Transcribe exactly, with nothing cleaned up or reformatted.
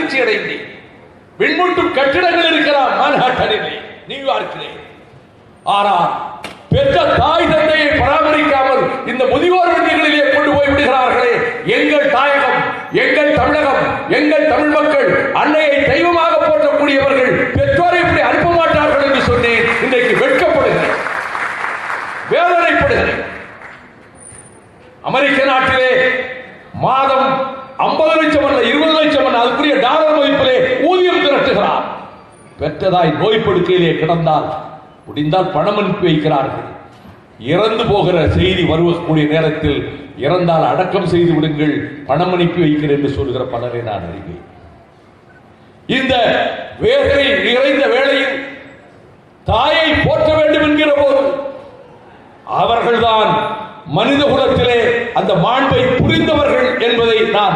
அதிர்ச்சி அடைந்தேன். விண்முட்டும் கட்டிடங்கள் இருக்கலாம் மான்ஹாட்டனிலே, நியூயார்க்கிலே. ஆனால் பெற்ற தாய் தந்தையை பராமரிக்காமல் இந்த முதியோர் விடுதிகளிலே கொண்டு போய் விடுகிறார்களே. எங்கள் தாயகம், எங்கள் தமிழகம், எங்கள் தமிழ் மக்கள் அன்னையை தெய்வமாக போற்றக்கூடியவர்கள் பெற்றோரை இப்படி அனுப்ப மாட்டார்கள் என்று சொன்னேன். இன்றைக்கு வெட்கப்படுகிறேன், வேதனைப்படுகிறேன். அமெரிக்க நாட்டிலே மாதம் ஐம்பது லட்சம் அல்ல இருபது லட்சம் அல்ல அதுக்குரிய டாலர் மதிப்பிலே ஊதியம் திரட்டுகிறார். பெற்றதாய் நோய் படுக்கையிலே கிடந்தால் முடிந்தால் பணம் அனுப்பி வைக்கிறார்கள். இறந்து போகிற செய்தி வருவக்கூடிய நேரத்தில் இறந்தால் அடக்கம் செய்து விடுங்கள், பணம் அனுப்பி வைக்கிறேன் என்று சொல்கிற பலரை நான் அறிவேன். இந்த வேதனை நிறைந்த வேளையில் தாயை போற்ற வேண்டும் என்கிற போது அவர்கள்தான் மனித குலத்திலே அந்த மாண்பை புரிந்தவர்கள் என்பதை நான்